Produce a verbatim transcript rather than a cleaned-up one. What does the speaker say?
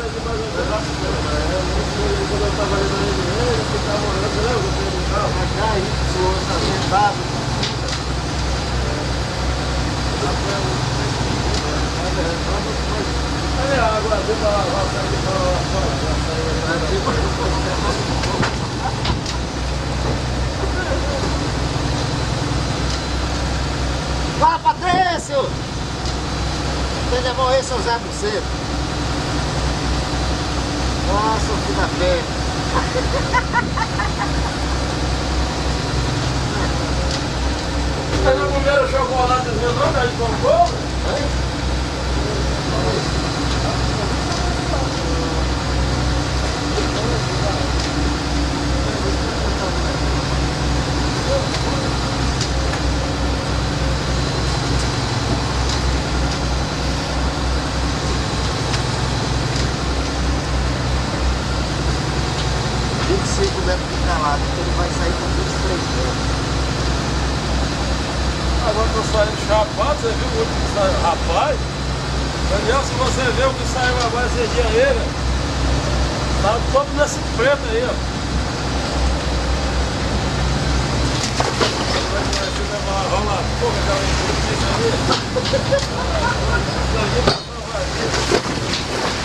Quando eu tava ali na M N, ele ficava morando, você lembra? H Y, W. Olha a água, deu pra lavar, saiu pra lavar. Fala, Patrício! Tem de morrer, seu Zé Buceiro. Nossa, o filho da pé. Vocês não comeram chocolatezinho não, que a gente comprou? vinte e cinco metros de calado, porque ele vai sair com vinte e três metros. Agora tô saindo chapado, você viu o último que saiu? Rapaz, Daniel, se você vê o que saiu agora esse dia aí, velho, tá todo nesse preto aí, ó. Vamos lá, pô, que tá aí.